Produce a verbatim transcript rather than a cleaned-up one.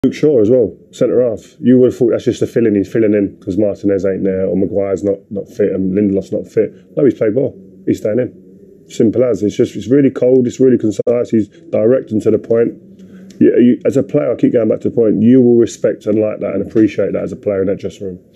Luke Shaw as well, centre half. You would have thought that's just a filling. He's filling in because Martínez ain't there or Maguire's not not fit and Lindelof's not fit. No, he's played ball. He's staying in. Simple as. It's just it's really cold. It's really concise. He's direct and to the point. You, you, as a player, I keep going back to the point. You will respect and like that and appreciate that as a player in that dressing room.